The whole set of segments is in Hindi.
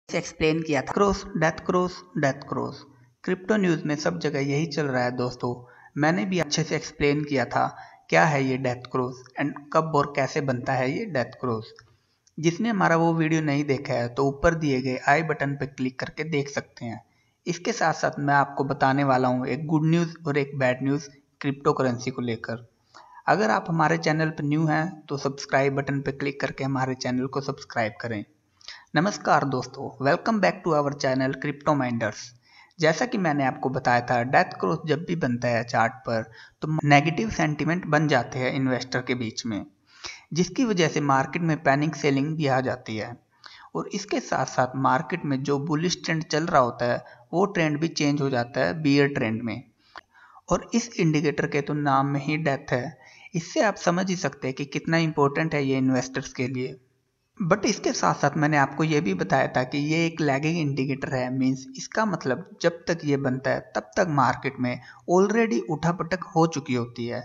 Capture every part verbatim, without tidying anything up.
एक्सप्लेन किया था। Cross death cross death cross crypto news में सब जगह यही चल रहा है दोस्तों। मैंने भी अच्छे से एक्सप्लेन किया था क्या है ये डेथ क्रॉस एंड कब और कैसे बनता है ये डेथ क्रॉस। जिसने हमारा वो वीडियो नहीं देखा है तो ऊपर दिए गए आई बटन पर क्लिक करके देख सकते हैं। इसके साथ साथ मैं आपको बताने वाला हूँ एक गुड न्यूज़ और एक बैड न्यूज़ क्रिप्टो करेंसी को लेकर। अगर आप हमारे चैनल पर न्यू हैं तो सब्सक्राइब बटन पर क्लिक करके हमारे चैनल को सब्सक्राइब करें। नमस्कार दोस्तों, welcome back to our channel Crypto Minders. जैसा कि मैंने आपको बताया था, डेथ क्रॉस जब भी बनता है चार्ट पर तो नेगेटिव सेंटीमेंट बन जाते हैं इन्वेस्टर के बीच में, जिसकी वजह से मार्केट में पैनिक सेलिंग भी आ जाती है। और इसके साथ साथ मार्केट में जो बुलिश ट्रेंड चल रहा होता है वो ट्रेंड भी चेंज हो जाता है बियर ट्रेंड में। और इस इंडिकेटर के तो नाम में ही डेथ है। इससे आप समझ ही सकते हैं कि कितना इंपॉर्टेंट है ये इन्वेस्टर्स के लिए। बट इसके साथ साथ मैंने आपको ये भी बताया था कि ये एक लैगिंग इंडिकेटर है। मींस इसका मतलब जब तक ये बनता है तब तक मार्केट में ऑलरेडी उठापटक हो चुकी होती है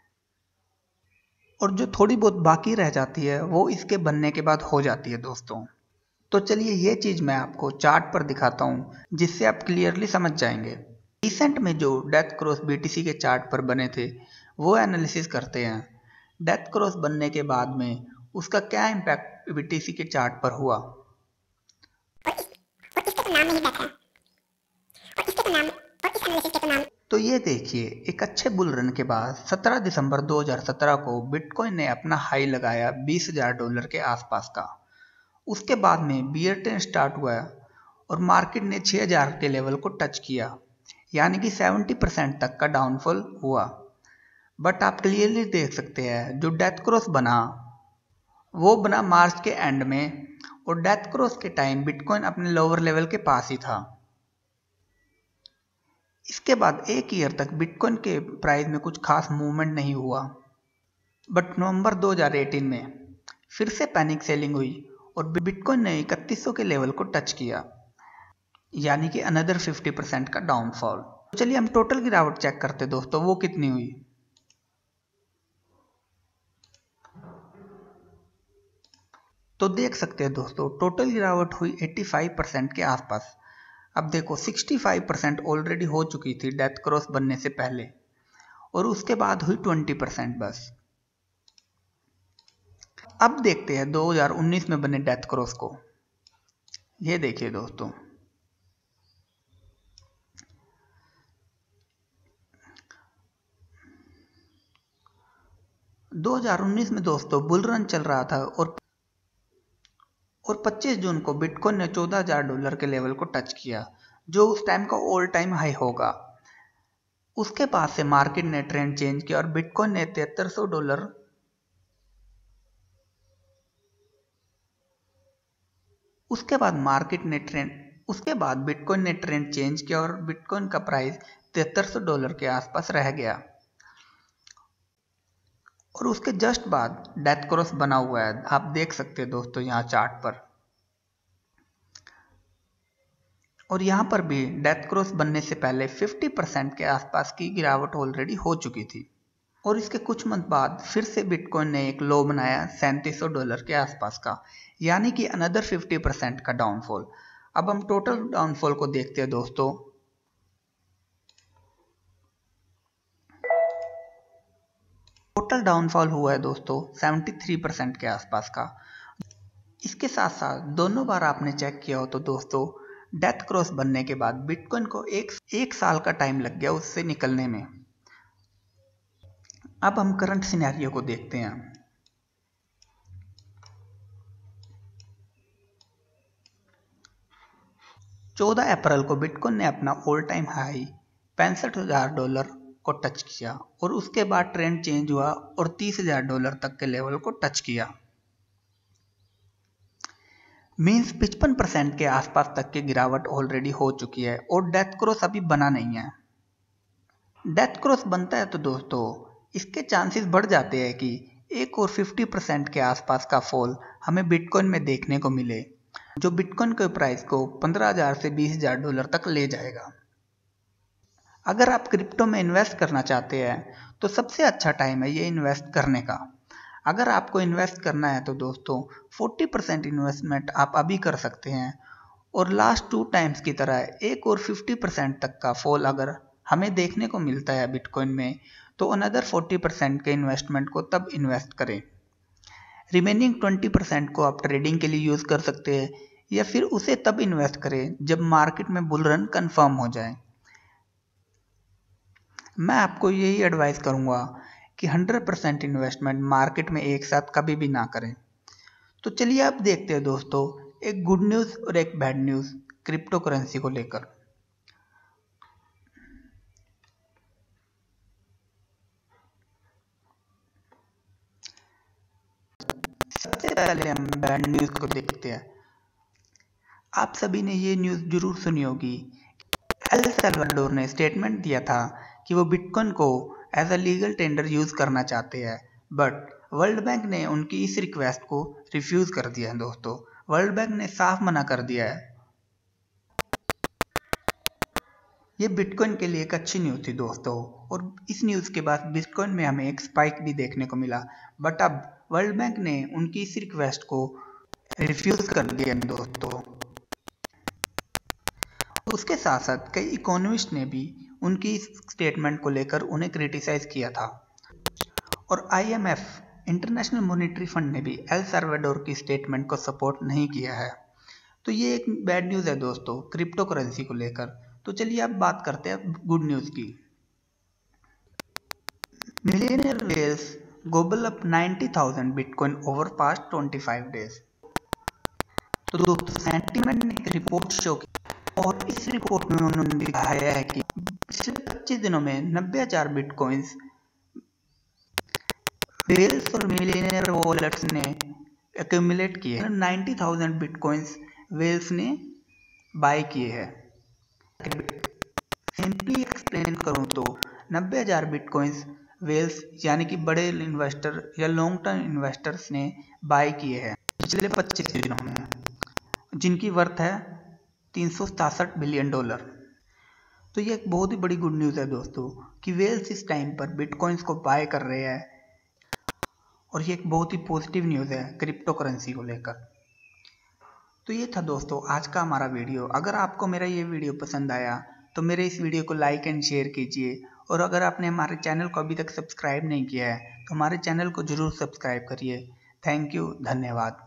और जो थोड़ी बहुत बाकी रह जाती है वो इसके बनने के बाद हो जाती है दोस्तों। तो चलिए ये चीज़ मैं आपको चार्ट पर दिखाता हूँ जिससे आप क्लियरली समझ जाएंगे। रिसेंट में जो डेथ क्रॉस बीटीसी के चार्ट पर बने थे वो एनालिसिस करते हैं डेथ क्रॉस बनने के बाद में उसका क्या इम्पैक्ट बीटीसी के चार्ट पर हुआ। और इस, और इसके तो नाम नहीं बैठा और इसके तो नाम और इस एनालिसिस के तो नाम। तो ये देखिए, एक अच्छे बुल रन के बाद सत्रह दिसंबर दो हज़ार सत्रह को बिटकॉइन ने अपना हाई लगाया बीस हज़ार डॉलर के आसपास का। उसके बाद में बियर ट्रेंड स्टार्ट हुआ और मार्केट ने छह हज़ार के लेवल को टच किया, यानी कि सत्तर परसेंट तक का डाउनफॉल हुआ। बट आप क्लियरली देख सकते हैं जो डेथ क्रॉस बना वो बना मार्च के एंड में और डेथ क्रॉस के टाइम बिटकॉइन अपने लोअर लेवल के पास ही था। इसके बाद एक ईयर तक बिटकॉइन के प्राइस में कुछ खास मूवमेंट नहीं हुआ। बट नवंबर दो हज़ार अठारह में फिर से पैनिक सेलिंग हुई और बिटकॉइन ने इकतीस सौ के लेवल को टच किया, यानी कि अनदर पचास परसेंट का डाउनफॉल। तो चलिए हम टोटल गिरावट चेक करते दोस्तों, वो कितनी हुई। तो देख सकते हैं दोस्तों टोटल गिरावट हुई पचासी परसेंट के आसपास। अब देखो पैंसठ परसेंट ऑलरेडी हो चुकी थी डेथ क्रॉस बनने से पहले और उसके बाद हुई बीस परसेंट बस। अब देखते हैं दो हज़ार उन्नीस में बने डेथ क्रॉस को। ये देखिए दोस्तों, दो हज़ार उन्नीस में दोस्तों बुल रन चल रहा था और और पच्चीस जून को बिटकॉइन ने चौदह हज़ार डॉलर के लेवल को टच किया, जो उस टाइम का ऑल टाइम हाई होगा। उसके बाद से मार्केट ने ट्रेंड चेंज किया और बिटकॉइन ने तिहत्तर सौ डॉलर उसके बाद मार्केट ने ट्रेंड उसके बाद बिटकॉइन ने ट्रेंड चेंज किया और बिटकॉइन का प्राइस तिहत्तर सौ डॉलर के आसपास रह गया। और उसके जस्ट बाद डेथ क्रॉस बना हुआ है, आप देख सकते हैं दोस्तों यहाँ चार्ट पर। और यहाँ पर भी डेथ क्रॉस बनने से पहले पचास परसेंट के आसपास की गिरावट ऑलरेडी हो चुकी थी और इसके कुछ मंथ बाद फिर से बिटकॉइन ने एक लो बनाया सैंतीस सौ डॉलर के आसपास का, यानी कि अनदर पचास परसेंट का डाउनफॉल। अब हम टोटल डाउनफॉल को देखते हैं दोस्तों। टोटल डाउनफॉल हुआ है दोस्तों तिहत्तर परसेंट के आसपास का। इसके साथ साथ दोनों बार आपने चेक किया हो तो दोस्तों डेथ क्रॉस बनने के बाद बिटकॉइन को एक एक साल का टाइम लग गया उससे निकलने में। अब हम करंट सिनेरियो को देखते हैं। चौदह अप्रैल को बिटकॉइन ने अपना ऑल टाइम हाई पैंसठ हजार डॉलर को टच किया और उसके बाद ट्रेंड चेंज हुआ और तीस हजार डॉलर तक के लेवल को टच किया। मींस पचपन परसेंट के आसपास तक की गिरावट ऑलरेडी हो चुकी है और डेथ क्रॉस अभी बना नहीं है। डेथ क्रॉस बनता है तो दोस्तों इसके चांसेस बढ़ जाते हैं कि एक और पचास परसेंट के आसपास का फॉल हमें बिटकॉइन में देखने को मिले, जो बिटकॉइन के प्राइस को पंद्रह हज़ार से बीस हज़ार डॉलर तक ले जाएगा। अगर आप क्रिप्टो में इन्वेस्ट करना चाहते हैं तो सबसे अच्छा टाइम है ये इन्वेस्ट करने का। अगर आपको इन्वेस्ट करना है तो दोस्तों चालीस परसेंट इन्वेस्टमेंट आप अभी कर सकते हैं और लास्ट टू टाइम्स की तरह एक और फिफ्टी परसेंट तक का फॉल अगर हमें देखने को मिलता है बिटकॉइन में, तो अनदर फोर्टी परसेंट के इन्वेस्टमेंट को तब इन्वेस्ट करें। रिमेनिंग ट्वेंटी परसेंट को आप ट्रेडिंग के लिए यूज़ कर सकते हैं, या फिर उसे तब इन्वेस्ट करें जब मार्केट में बुल रन कन्फर्म हो जाए। मैं आपको यही एडवाइस करूंगा कि हंड्रेड परसेंट इन्वेस्टमेंट मार्केट में एक साथ कभी भी ना करें। तो चलिए आप देखते हैं दोस्तों, एक गुड न्यूज़ और एक बैड न्यूज़ क्रिप्टो करेंसी को लेकर। सबसे पहले हम बैड न्यूज़ को देखते हैं। आप सभी ने ये न्यूज़ जरूर सुनी होगी। एल सल्वाडोर ने स्टेटमेंट दिया था कि वो बिटकॉइन को as a legal tender use करना चाहते हैं, बट वर्ल्ड बैंक ने उनकी इस रिक्वेस्ट को रिफ्यूज़ कर दिया है। दोस्तों, वर्ल्ड बैंक ने साफ मना कर दिया है। ये बिटकॉइन के लिए एक अच्छी न्यूज़ थी दोस्तों, और इस न्यूज़ के बाद बिटकॉइन में हमें एक स्पाइक भी देखने को मिला, बट अब वर्ल्ड बैंक ने उनकी इस रिक्वेस्ट को रिफ्यूज़ कर दिया दोस्तों। उसके साथ साथ कई इकोनॉमिस्ट ने भी उनकी इस स्टेटमेंट को लेकर उन्हें क्रिटिसाइज किया था, और I M F International Monetary Fund ने भी एल साल्वाडोर की स्टेटमेंट को सपोर्ट नहीं किया है। तो ये एक बैड न्यूज़ है दोस्तों क्रिप्टो करेंसी को लेकर। तो चलिए अब बात करते हैं गुड न्यूज़ की। Millionaire whales gobble up ninety thousand Bitcoin over past twenty five days. तो दोस्तों, सेंटीमेंट ने एक रिपोर्ट शो की, और इस रिपोर्ट में उन्होंने दिखाया है कि पिछले पच्चीस दिनों में नब्बे हजार बिटकॉइंस वेल्स और मिलियनेयर वॉलेट्स ने एक्यूमुलेट किए हैं। नाइंटी थाउज़ेंड बिटकॉइंस वेल्स ने बाय किए हैं। सिंपली एक्सप्लेन करूं तो नब्बे हजार बिटकॉइंस वेल्स यानी कि बड़े इन्वेस्टर या लॉन्ग टर्म इन्वेस्टर्स ने बाय किए हैं पिछले पच्चीस दिनों में, जिनकी वर्थ है तीन सौ सतासठ बिलियन डॉलर। तो ये एक बहुत ही बड़ी गुड न्यूज़ है दोस्तों कि वेल्स इस टाइम पर बिटकॉइंस को बाय कर रहे हैं, और ये एक बहुत ही पॉजिटिव न्यूज़ है क्रिप्टो करेंसी को लेकर। तो ये था दोस्तों आज का हमारा वीडियो। अगर आपको मेरा ये वीडियो पसंद आया तो मेरे इस वीडियो को लाइक एंड शेयर कीजिए, और अगर आपने हमारे चैनल को अभी तक सब्सक्राइब नहीं किया है तो हमारे चैनल को ज़रूर सब्सक्राइब करिए। थैंक यू, धन्यवाद।